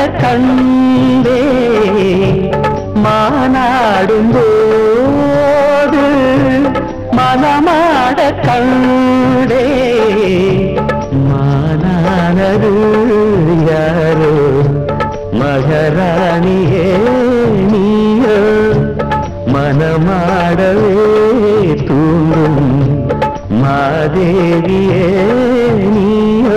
கண்டே மானாடும் போது மனமாட கண்டே மானானது யாரோ மகராணியே நீயோ மனமாடவே தூங்கும் மாதேவியே நீயோ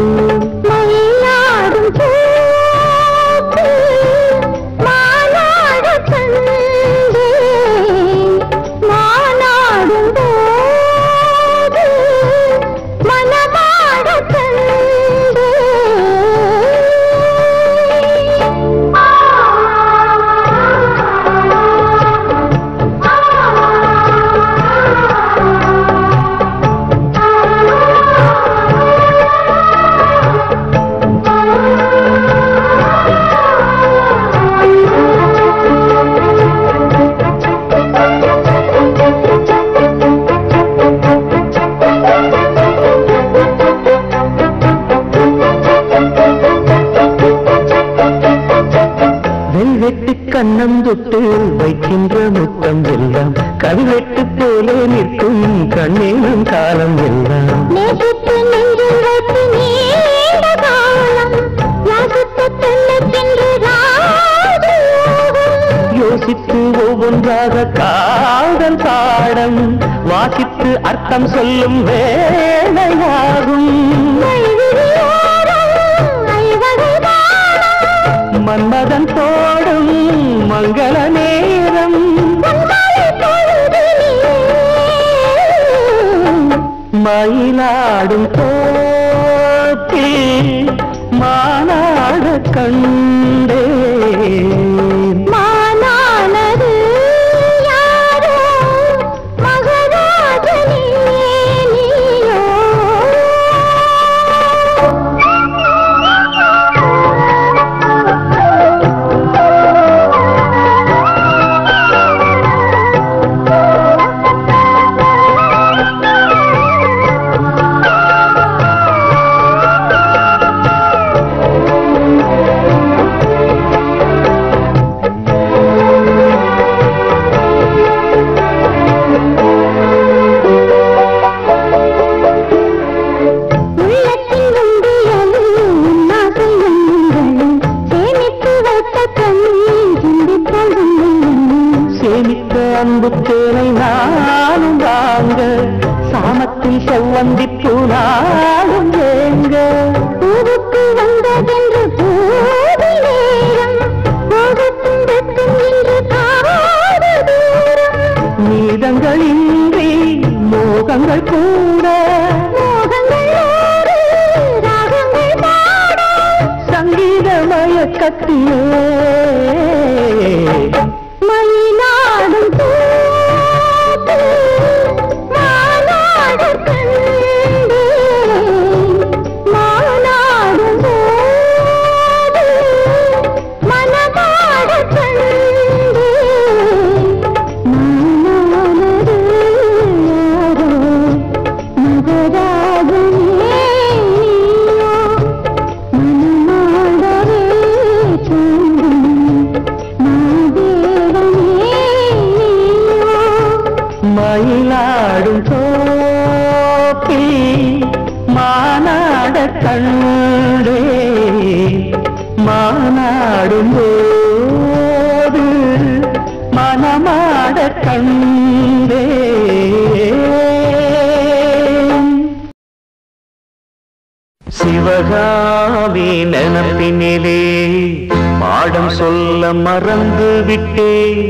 கண்ணம் தொட்டு வைக்கின்ற முத்தம் எல்லாம் கல்வெட்டு போல நிற்கும் கண்ணேனும் காலம் எல்லாம் யோசித்து ஒவ்வொன்றாக காதல் பாடம் வாசித்து அர்த்தம் சொல்லும் வேளையாகும் மன்மதன் போடும் மங்கள நேரம் மயிலாடும் தோப்பில் மானாட கண்டே மானானது யாரோ மகராஜனே நீயோ அன்புத்தேனை நானும் வாங்க சாமத்தில் செவ்வந்தி பூனாலும் ஏங்க பூவுக்கு வந்ததென்று பூவி நேரம் போகத்தும் வெட்டும் என்று காது தூரம் நீதங்களின்றி மோகங்கள் கூட மோகங்கள் ராகங்கள் பாட சங்கீதமய கத்தியே மயிலாடும் தோப்பு மானாட கண்டே மானாடும் போது மனமாட கண்டே மானானது யாரோ மகராஜனே நீயோ மனமாடவே தூங்கும் மயிலாடும் தோப்பி மானாட கண்டே மானாடும் போது மனமாட கண்டே சிவகாமி நினப்பினிலே பாடம் சொல்ல மறந்து விட்டேன்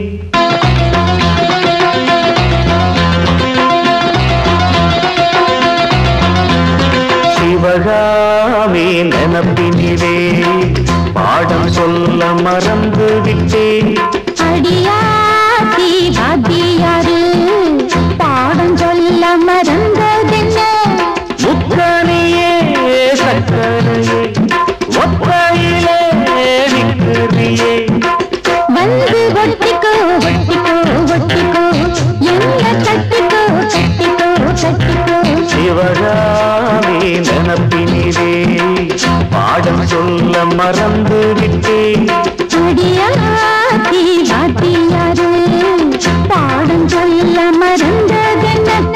சிவகாமி நினப்பினிலே பாடம் சொல்ல மறந்து விட்டேன் அடியாத்தி வாத்தியாரு பாடம் சொல்ல மறந்ததென்ன முக்கனியே சக்கரையே ஒப்பையிலே நிற்கிறியே வந்து ஒட்டிக்கோ ஒட்டிக்கோ ஒட்டிக்கோ என்ன கட்டிக்கோ கட்டிக்கோ கட்டிக்கோ சிவகாமி நினப்பினிலே பாட பாடம் சொல்ல மறந்து விட்டேன். அடியாத்தி வாத்தியாரு பாடம் சொல்ல மறந்ததென்ன?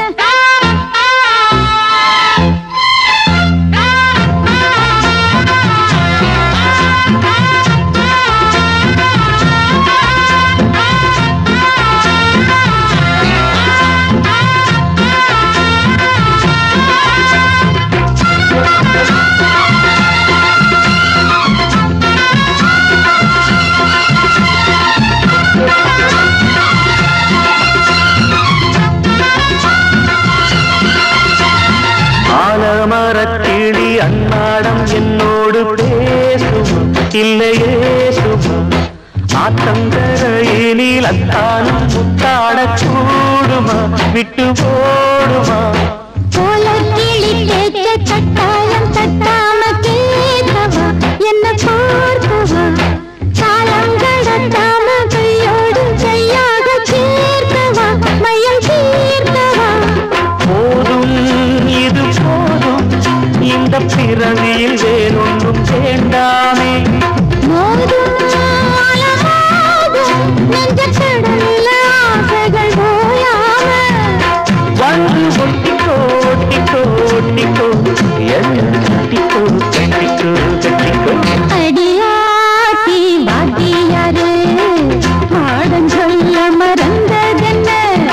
ஆலமரக்கிளி அன்னாடம் என்னோடு பேசுமா இல்லையே சுமா? ஆத்தங்கரையினில் அத்தானும் முத்தாட கூடுமா விட்டு போடுமா? கோலக்கிளி கேட்க கட்டாயம் தட்டாம கேட்கவா என்ன பார்க்கவா? காலம் கடத்தாம கையோடு கையாக சேர்க்கவா மயம் தீர்க்கவா? போதும் இது போதும் இந்த பிறவியில் வேறொன்றும் வேண்டாமே. மோதும் அலமோதும் நெஞ்சக் கடலில் ஆசைகள் ஓயாம வந்து ஒட்டிக்கோ ஒட்டிக்கோ ஒட்டிக்கோ என்ன கட்டிக்கோ கட்டிக்கோ கட்டிக்கோ. அடியாத்தி வாத்தியாரு பாடம் சொல்ல மறந்ததென்ன?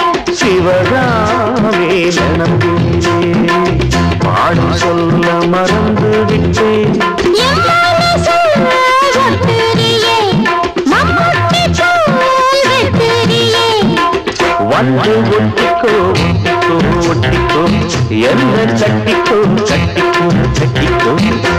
சிவகாமே நம்பினே பாடம் சொல்ல மறந்து விட்டேன். என் மனசு ஒட்டுறியே மம்முட்டி போல் வெட்டுறியே. வந்து ஒட்டிக்கோ ஒட்டிக்கோ ஒட்டிக்கோ என்ன கட்டிக்கோ கட்டிக்கோ கட்டிக்கோ.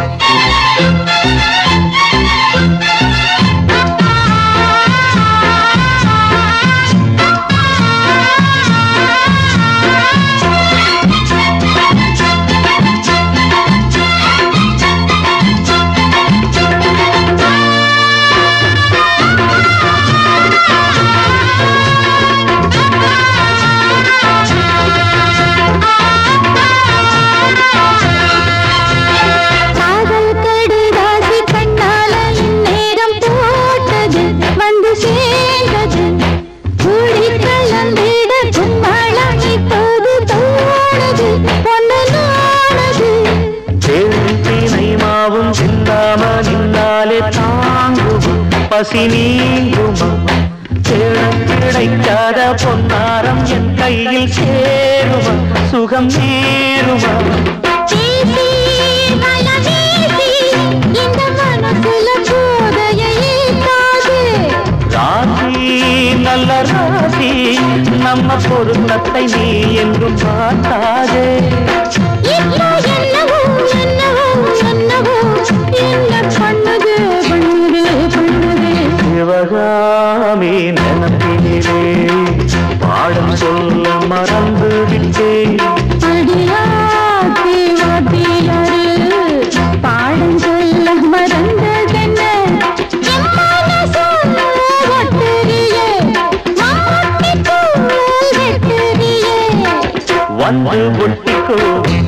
காதல் கடிதாசி கண்ணால இந்நேரம் போட்டது வந்து சேர்ந்தது. கூடி கலந்திட கும்மாளம் இப்போது தோணுது பொண்ணு நானது. தேனை மாவும் சிந்தாம நின்னாலே தாங்குமா பசி நீங்குமா? தேட கிடைக்காத பொன்னாரம் என் கையில் சேருமா சுகம் நேருமா? பேசி வலம் வீசி இந்த மனசுல போதையை ஏத்தாது. ராசி நல்ல ராசி நம்ம பொருத்தத்தை நீ என்றும் பார்த்தாதே. இப்போ என்னவோ என்னவோ என்னவோ என்ன பண்ணுது பண்ணுது பண்ணுது. சிவகாமி நினைப்பினிலே பாடம் சொல்ல மறந்து விட்டேன். அடியாத்தி வாத்தியாரு பாடம் சொல்ல மறந்ததென்ன? என் மனசு ஒட்டுறியே மம்முட்டி போல் வெட்டுறியே. வந்து ஒட்டிக்கோ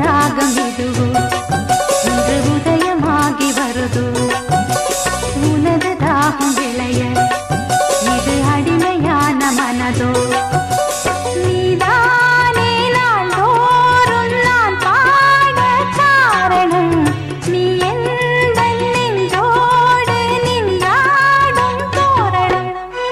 ராகம் இதுவோ இன்று உதயமாகி வருதோ உனது தாகம் விளைய இது அடிமையான மனதோ நீதானே நாள்தோறும் நான் பாட காரணம் நீ எந்த நெஞ்சோடு நின்றாடும் தோரணம்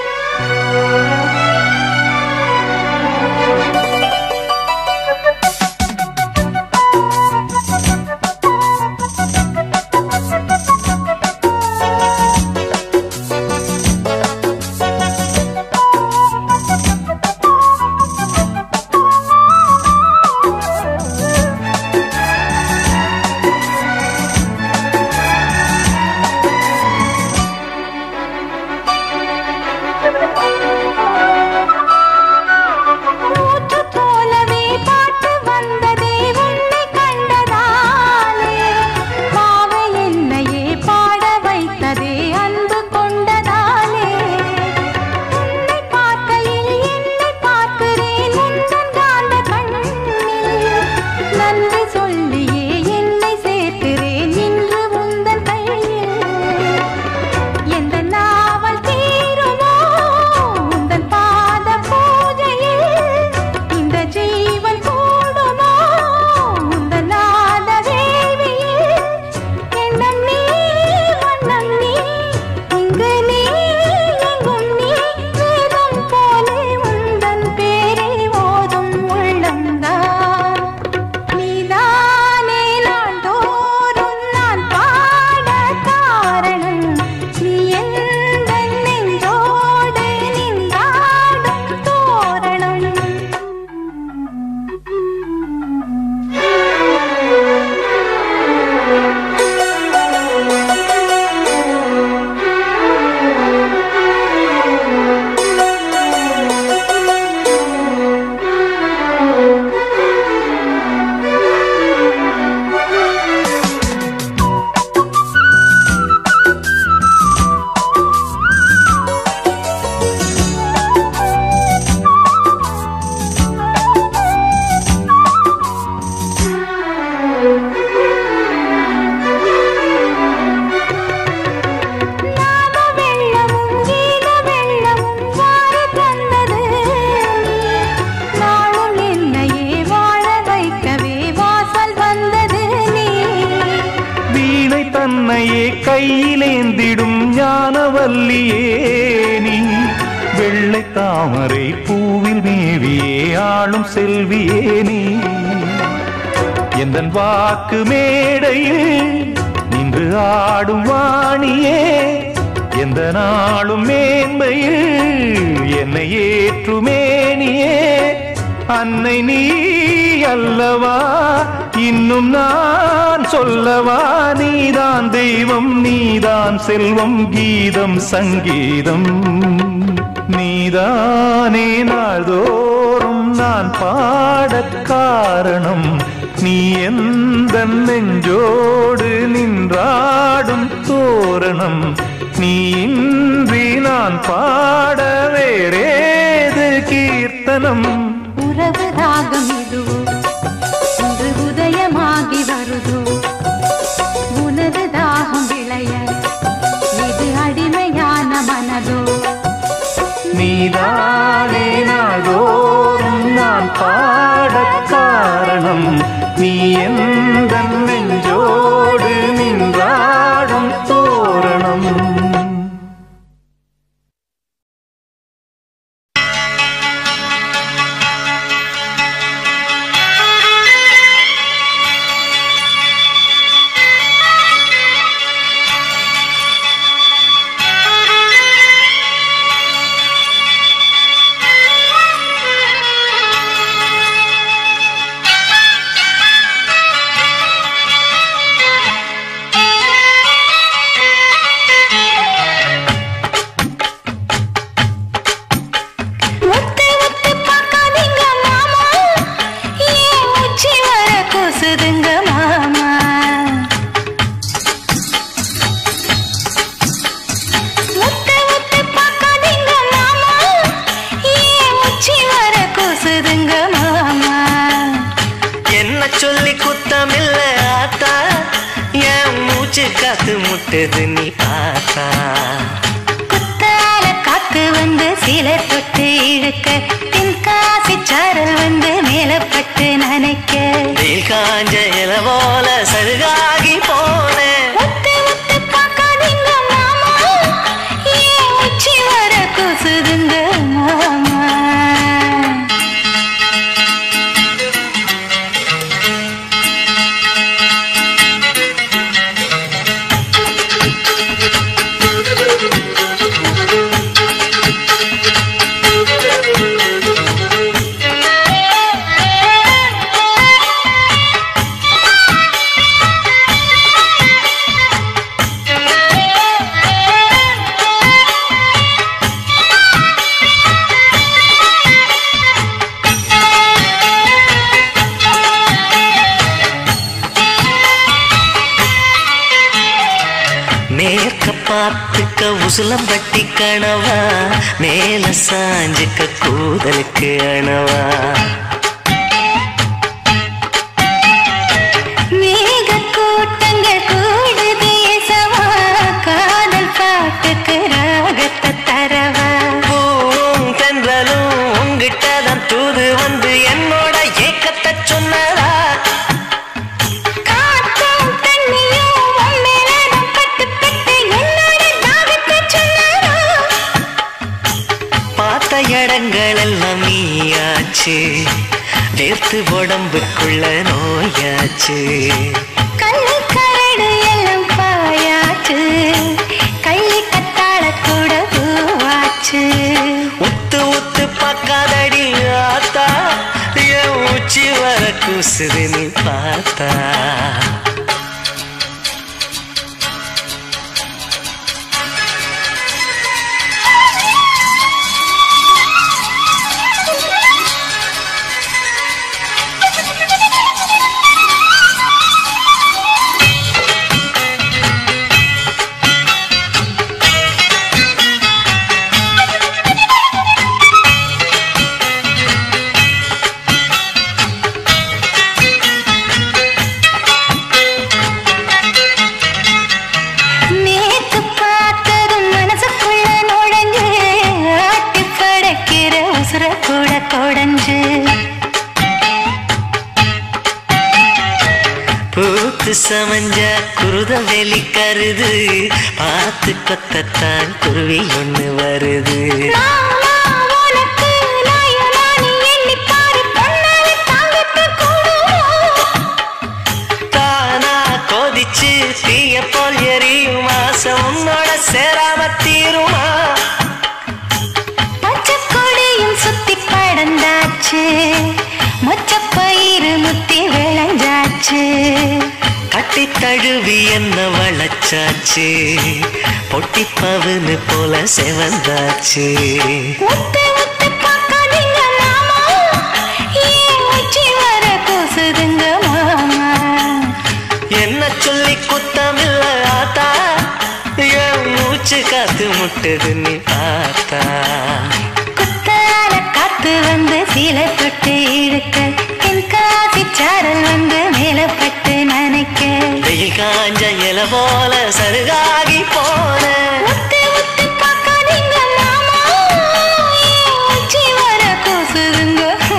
தன்னையே கையிலேந்திடும் ஞானவல்லியே நீ வெள்ளை தாமரை பூவில் மேவியே ஆளும் செல்வியே நீ எந்தன் வாக்கு மேடையில் நின்று ஆடும் வாணியே எந்த நாளும் மேன்மையில் என்னை ஏற்றுமேனியே அன்னை நீ அல்லவா இன்னும் நான் சொல்லவா நீதான் தெய்வம் நீதான் செல்வம் கீதம் சங்கீதம் நீதானே நாள்தோறும் நான் பாடக் காரணம் நீ எந்த நெஞ்சோடு நின்றாடும் தோரணம் நீ இன்றி நான் பாட வேறேது கீர்த்தனம் உறவு ராகம் இதுவோ இன்று உதயமாகி வருதோ உனது தாகம் விளைய இது அடிமையான மனதோ நீதானே நாள்தோறும் நான் பாடக் காரணம் நீ எந்த நெஞ்சோடு நின்றாடும் தோரணம் சொல்லி குத்த காத்து முட்டுது நீ பார்த்தா. குத்தால காத்து வந்து சீலை தொட்டு இழுக்க தென்காசி சாரல் வந்து மேலப்பட்டு நனைக்க வெயில் காஞ்ச இல போல சருகாகி போனேன். ஒத்து ஒத்து பார்க்காதீங்க மாமா ஏன் உச்சி வர கூசுதுங்க மாமா. மேற்க பார்த்துக்க உசுலம்பட்டி கணவா மேல சாஞ்சுக்க கூதலுக்கு அணவா. மேக கூட்டங்கள் கூடுதேசவா காதல் பாட்டுக்கு ராகத்தை தரவா. பூவும் தென்றலும் உங்கிட்டதான் தூது வந்து என்னோட ஏக்கத்தை சொன்னதா. இடங்கள் எல்லாம் நீயாச்சு நேர்த்து உடம்புக்குள்ள நோயாச்சு. கள்ளி கரடு எல்லாம் பாயாச்சு கள்ளி கத்தாழ கூட பூவாச்சு. உத்து உத்து பார்க்காதடி ஆத்தா என் உச்சி வர கூசுது நீ பார்த்தா. பூத்து சமஞ்ச குருத வெளி கருது பார்த்து கொத்தத்தான் குருவி ஒண்ணு வருது. தானா கொதிச்சு தீய போல் எரியும் மாசம் உன்னோட சேராம தீருமா. பச்சைக்கொடியும் சுத்தி படந்தாச்சு மொச்சப்பயிறு முத்தி விளைஞ்சாச்சு. கட்டி தழுவி என்ன வளச்சாச்சு பொட்டி பவுனு போல செவந்தாச்சு. ஒத்து ஒத்து பார்க்காதீங்க மாமா ஏன் உச்சி வர கூசுதுங்க மாமா. என்ன சொல்லி குத்தமில்ல ஆத்தா என் மூச்சு காத்து முட்டுது நீ பார்த்தா. குத்தால காத்து வந்து சீலை தொட்டு இழுக்க தென்காசி சாரல் வந்து மேலப்பட்டு நனைக்க வெயில் காஞ்ச இல போல சருகாகி போன. ஒத்து ஒத்து பார்க்காதீங்க மாமா ஏன் உச்சி வர கூசுதுங்க.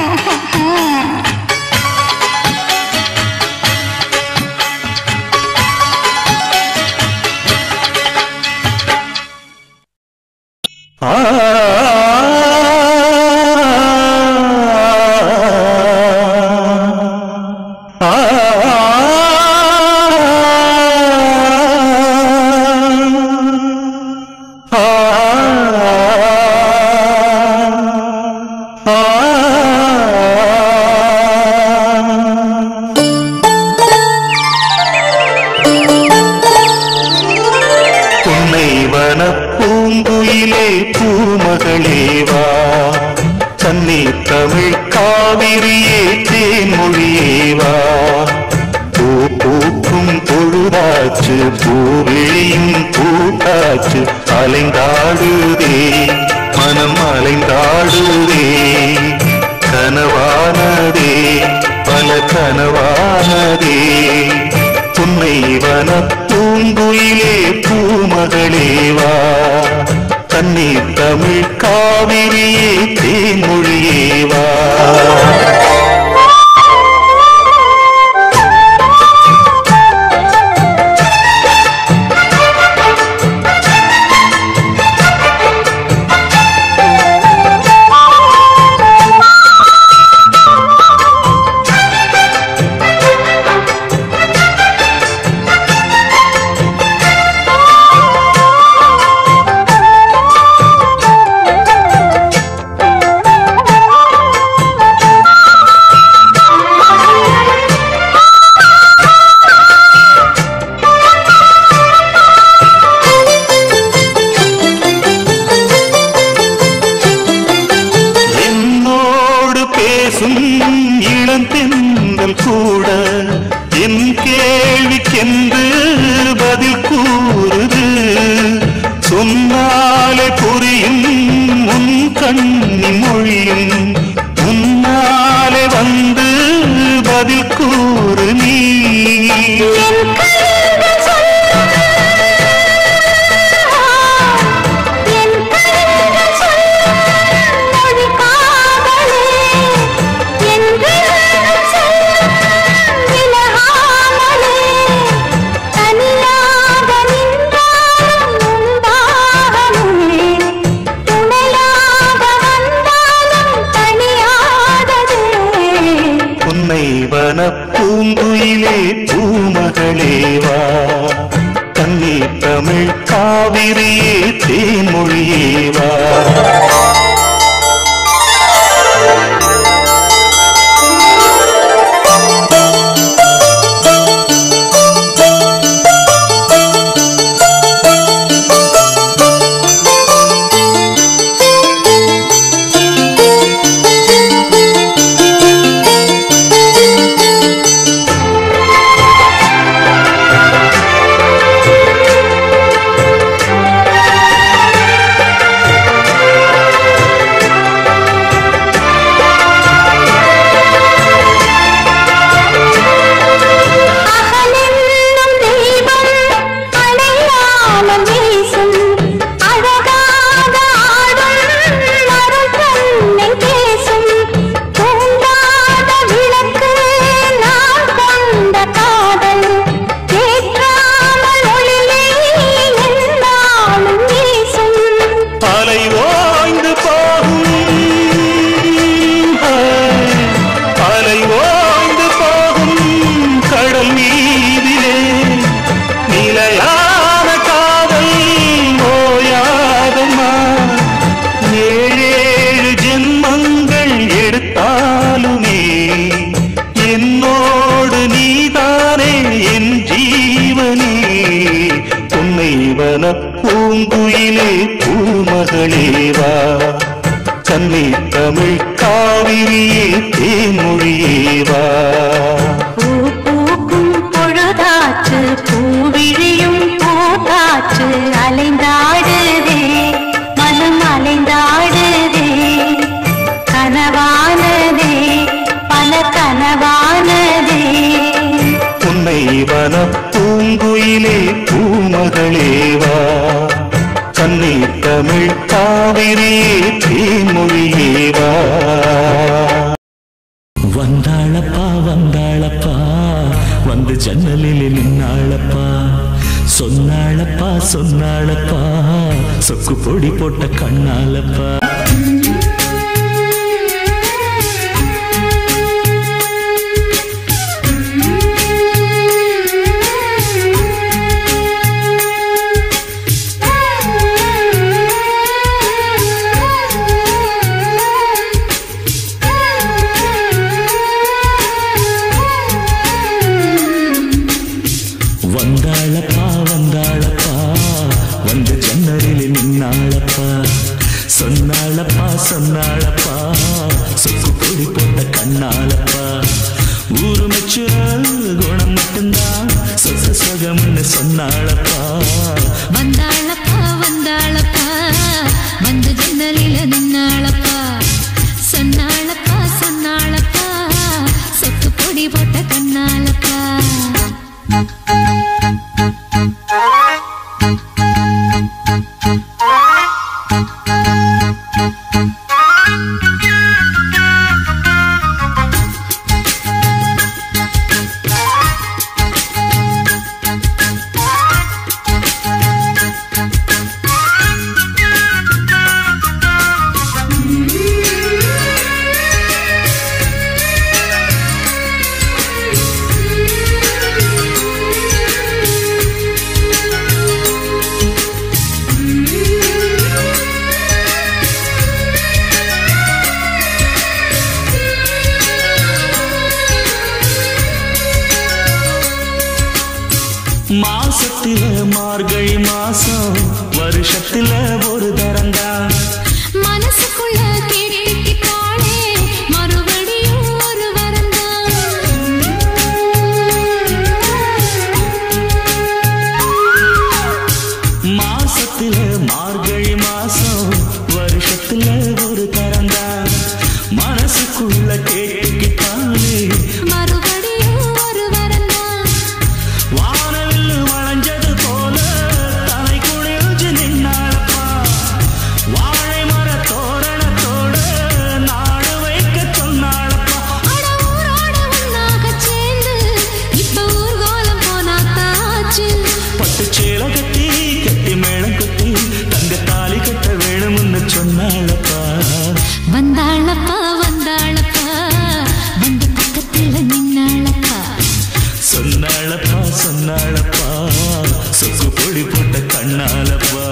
பூங்குயிலே பூமகளேவா தன்னை தமிழ் காவிரியே தேன்மொழியேவா. பூ பூக்கும் பொழுதாச்சு பூவிழியும் பூட்டாச்சு அலைந்தாடுதே மனம் அலைந்தாடுதே. கனவானதே பல கனவானதே உன்னை வன பூங்குயிலே பூமகளேவா தண்ணீர் தமிழ் காவிரியே தேன்மொழியேவா இளந்தென்றல் கூட என் கேள்விக்கென்று பதில் கூறுது சொன்னாலே புரியும் உன் கண்ணின் மொழியும் முன்னாலே வந்து பதில் கூறு நீ பூங்குயிலே பூமகளேவா தண்ணீர் தமிழ் காவிரியே தேன்மொழியேவா பூங்குயிலே பூமகளேவா தண்ணீர் தமிழ் காவிரியே தேன்மொழியேவா பூ பூக்கும் பொழுதாற்று பூவிழியும் பூங்காற்று அலைந்தாடுதே மனம் அலைந்தாடுதே கனவானதே பல கனவானதே உன்னை வன பூங்குயிலே பூமகளேவா தண்ணீர் தமிழ் காவிரியே தேன்மொழியேவா வந்தாளப்பா வந்தாளப்பா வந்து ஜன்னலில் நின்னாளப்பா சொன்னாளப்பா சொன்னாளப்பா சொக்கு பொடி போட்ட கண்ணாலப்பா வந்தாளப்பா வந்தாளப்பா வந்து ஜன்னலில் நின்னாளப்பா சொன்னாளப்பா சொன்னாளப்பா சொக்கு பொடி போட்ட கண்ணாலப்பா ஊரு மெச்சுற குணம் மட்டும்தான் சொச சொகம்னு சொன்னாளப்பா வந்தாளப்பா வந்தாளப்பா வந்து ஜன்னலில நின்னாளப்பா சொன்னாளப்பா சொன்னாளப்பா சொக்கு பொடி போட்ட கண்ணாலப்பா மாசத்தில மார்கழி மாசம் வருஷத்துல ஒரு தரங்கா மனசுக்குள்ள கேட்டுக்கிட்டாளே மறுபடியும் ஒரு வரந்தா மாசத்தில மார்கழி மாசம் வருஷத்துல ஒரு தரங்கா மனசுக்குள்ள கேட்டுக்கிட்டாளே மறுபடியும் ஒரு வரந்தா வானவில் வளைஞ்சது போல தலை குளிர்ச்சி நின்னாளப்பா வாழை மர தோரணத்தோட நாடு வைக்க சொன்னாளப்பா அட ஊரோட ஒன்னாக சேர்ந்து இப்ப ஊர்கோலம் போனாத்தாச்சு பட்டு சேலை கட்டி கட்டி மேளம் கட்டி தங்க தாலி கட்ட வேணும்னு சொன்னாளப்பா வந்தாளப்பா வந்தாளப்பா வந்து பக்கத்துல நின்னாளப்பா சொன்னாளப்பா சொன்னாளப்பா சொக்கு பொடி போட்ட கண்ணாலப்பா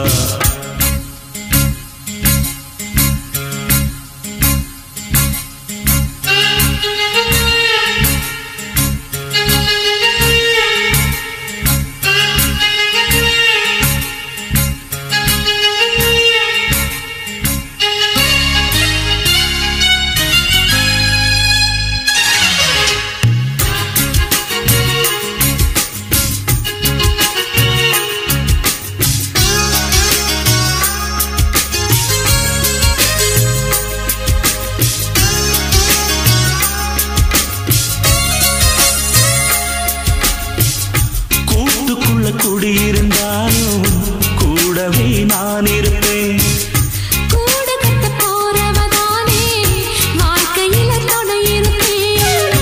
கூட்டுக்குள்ள குடியிருந்தாலும் கூடவே நான் இருப்பேன் கூடு கட்ட போறவதானே வாழ்க்கையில துணை இருப்பேன்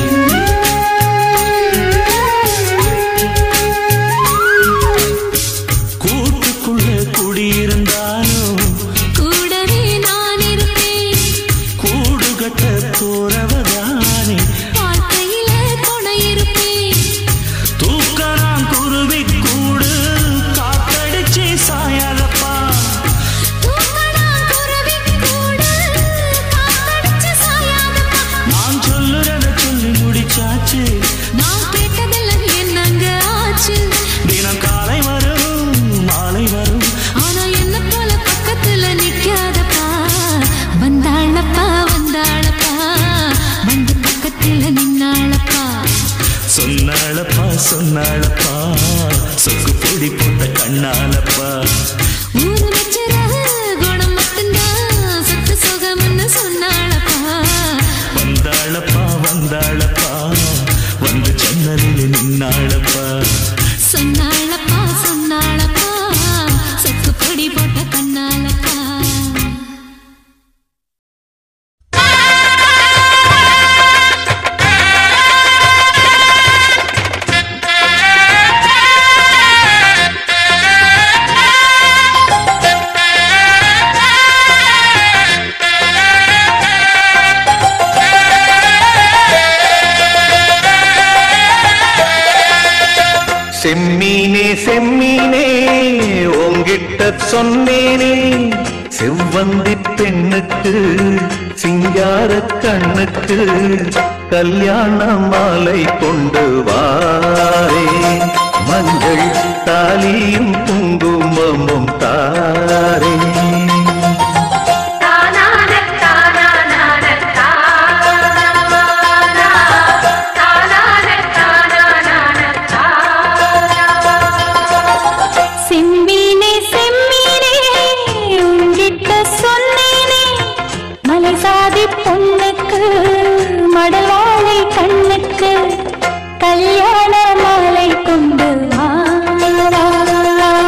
கூட்டுக்குள்ள குடியிருந்தாலும் கூடவே நான் இருப்பேன் கூடு கட்ட போறவதானே வாழ்க்கையில துணை இருப்பேன் தூக்கலாம் குருவி கூடு காத்தடிச்சு சாயாதப்பா தூக்கடா குருவி கூட காத்தடிச்சு சாயாதப்பா நான் சொல்லுறத சொல்லி முடிச்சாச்சு நான் கேட்டதெல்லாம் என்னங்க ஆச்சு தினம் காலை வரும் மாலை வரும் ஆனா என்ன போல பக்கத்துல நிக்காதப்பா வந்தாளப்பா வந்தாளப்பா வந்து பக்கத்துல நின்னாளப்பா சொன்னாளப்பா சொன்னாளப்பா சொக்கு பொடி போட்ட கண்ணாலப்பா ஊரு நச்சுற குணம் மட்டும்தான் சத்து சுகம்னு சொன்னாளப்பா வந்தாளப்பா வந்தாளப்பா வந்து ஜன்னலில் நின்னாளப்பா சொன்னாளப்பா சொன்னாளப்பா சொக்கு பொடி போட்ட கண்ணாலப்பா செம்மீனே செம்மீனே உங்கிட்ட சொன்னேனே செவ்வந்தி பெண்ணுக்கு சிங்கார கண்ணுக்கு கல்யாண மாலை கொண்டு வாரே மஞ்சள் தாலியும் குங்குமமும் தாரே செம்மீனே செம்மீனே உங்கிட்ட சொன்னேனே மலை சாதி பொண்ணுக்கு மடவாளை கண்ணுக்கு கல்யாண மாலை கொண்டு வா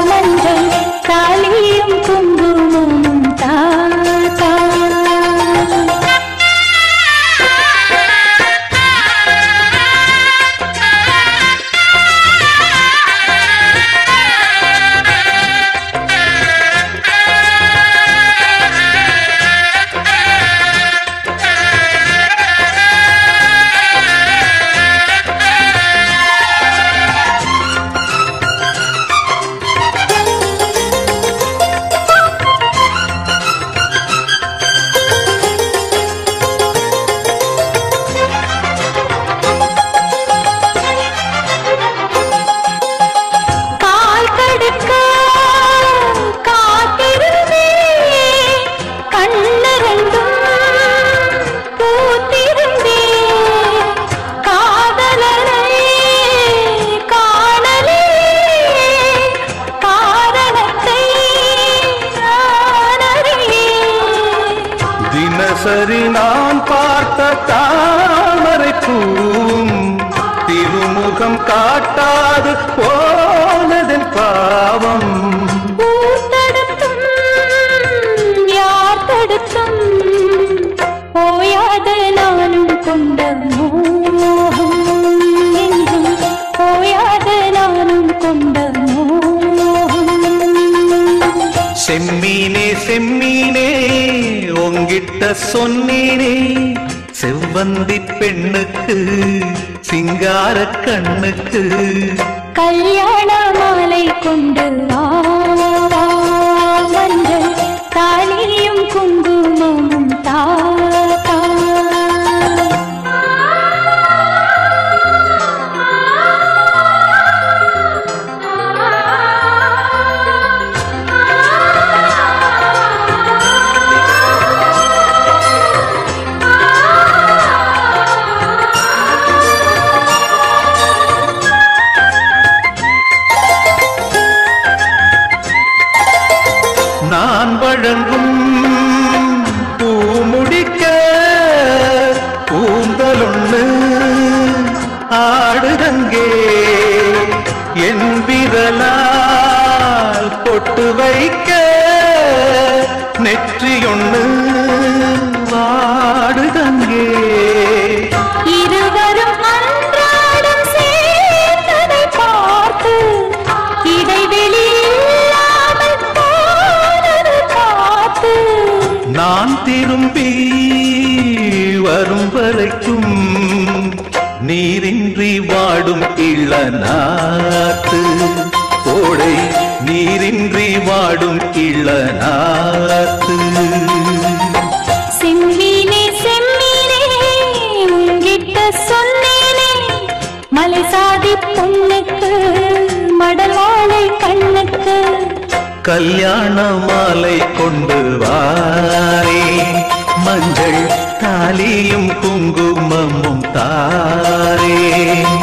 போகாது போனதன் பாவம். தடுத்தும் யார் தடுத்தும் போயாத நானும் கொண்ட மோகம் என்றும் போயாத நானும் கொண்ட மோகம். செம்மீனே செம்மீனே உங்கிட்ட சொன்னேனே செவ்வந்தி பெண்ணுக்கு சிங்கார கண்ணுக்கு கல்யாண மாலை கொண்டு வா மஞ்சள் தாலியும் குங்குமமும் தாத்தா. நான் வழங்கும் பூ முடிக்க பூந்தலொன்னு ஆடுதங்கே என் விரலால் பொட்டு வைக்க நெற்றியொன்னு வாடுதங்கே. இருவரும் அன்றாடம் சேர்ந்ததை பார்த்து இடைவெளி இல்லாமல் போனது காத்து. நான் திரும்பி வரும் வரைக்கும் நீரின்றி வாடும் இளநாத்து கோடை நீரின்றி வாடும் இளநாத்து. செம்மீனே செம்மீனே உங்கிட்ட சொன்னேனே மலை சாதி பொண்ணுக்கு மடல் வாழை கண்ணுக்கு கல்யாண மாலை கொண்டு வாரே மஞ்சள் தாலியும் குங்குமமும் தாரே.